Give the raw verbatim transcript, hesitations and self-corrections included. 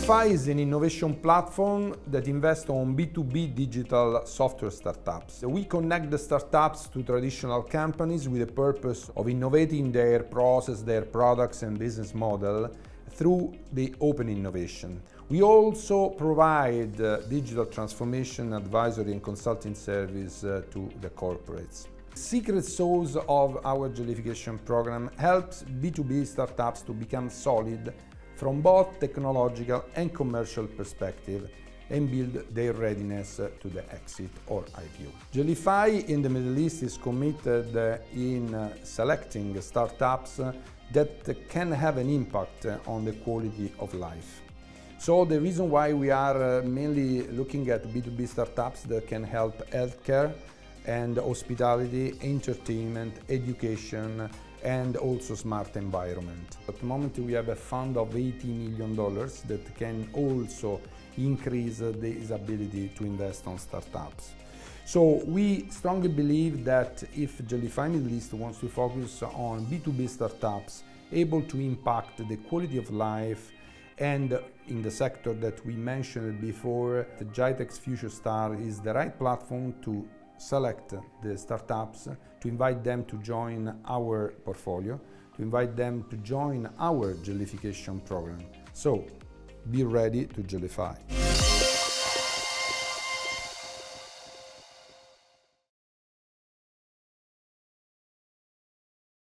Jellyfy is an innovation platform that invests on B two B digital software startups. We connect the startups to traditional companies with the purpose of innovating their process, their products and business model through the open innovation. We also provide uh, digital transformation advisory and consulting service uh, to the corporates. Secret sauce of our Jellyfication program helps B two B startups to become solid from both technological and commercial perspective and build their readiness to the exit or I P O. Jellyfy in the Middle East is committed in selecting startups that can have an impact on the quality of life. So the reason why we are mainly looking at B two B startups that can help healthcare and hospitality, entertainment, education, and also smart environment. At the moment we have a fund of eighty million dollars that can also increase this ability to invest on startups. So we strongly believe that if Jellyfy Middle East wants to focus on B two B startups able to impact the quality of life, and in the sector that we mentioned before, the GITEX FutureStar is the right platform to select the startups, to invite them to join our portfolio, to invite them to join our Jellyfication program. So be ready to Jellyfy.